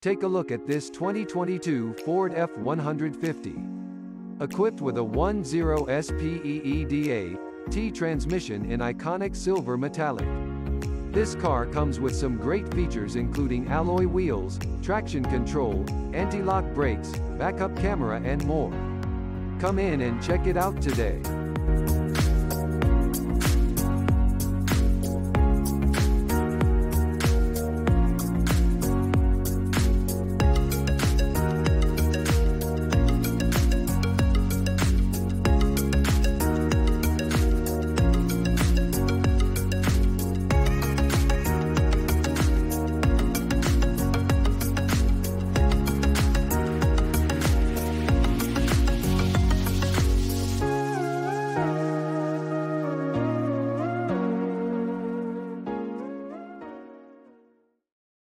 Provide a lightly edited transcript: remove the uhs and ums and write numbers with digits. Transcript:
Take a look at this 2022 Ford F-150. Equipped with a 1.0 T transmission in iconic silver metallic. This car comes with some great features including alloy wheels, traction control, anti-lock brakes, backup camera and more. Come in and check it out today.